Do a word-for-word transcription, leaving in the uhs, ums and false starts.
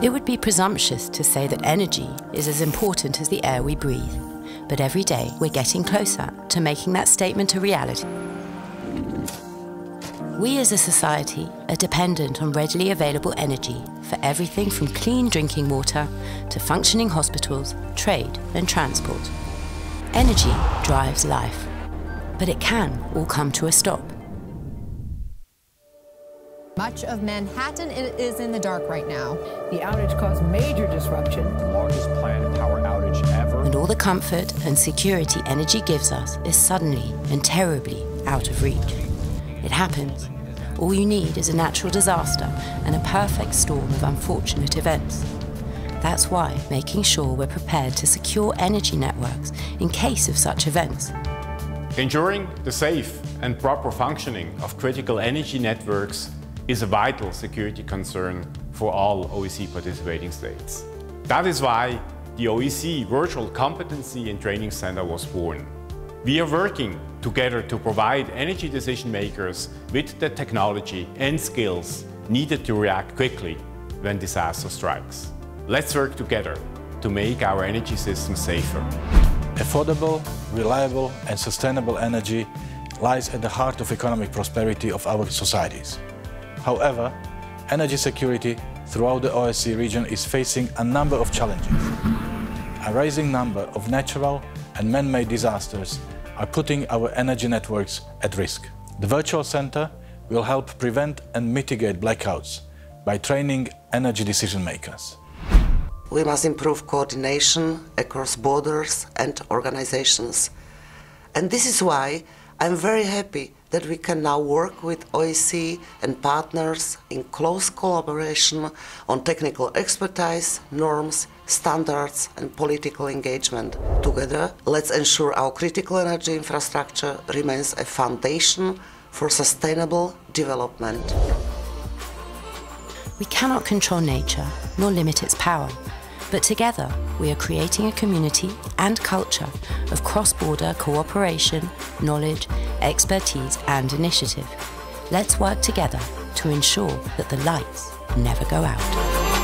It would be presumptuous to say that energy is as important as the air we breathe, but every day we're getting closer to making that statement a reality. We as a society are dependent on readily available energy for everything from clean drinking water to functioning hospitals, trade and transport. Energy drives life, but it can all come to a stop. Much of Manhattan is in the dark right now. The outage caused major disruption. The largest planned power outage ever. And all the comfort and security energy gives us is suddenly and terribly out of reach. It happens. All you need is a natural disaster and a perfect storm of unfortunate events. That's why making sure we're prepared to secure energy networks in case of such events. Ensuring the safe and proper functioning of critical energy networks is a vital security concern for all O S C E participating states. That is why the O S C E Virtual Competency and Training Center was born. We are working together to provide energy decision makers with the technology and skills needed to react quickly when disaster strikes. Let's work together to make our energy system safer. Affordable, reliable and sustainable energy lies at the heart of economic prosperity of our societies. However, energy security throughout the O S C E region is facing a number of challenges. A rising number of natural and man-made disasters are putting our energy networks at risk. The Virtual Centre will help prevent and mitigate blackouts by training energy decision makers. We must improve coordination across borders and organizations. And this is why I'm very happy that we can now work with O S C E and partners in close collaboration on technical expertise, norms, standards and political engagement. Together, let's ensure our critical energy infrastructure remains a foundation for sustainable development. We cannot control nature nor limit its power, but together we are creating a community and culture of cross-border cooperation, knowledge, expertise and initiative. Let's work together to ensure that the lights never go out.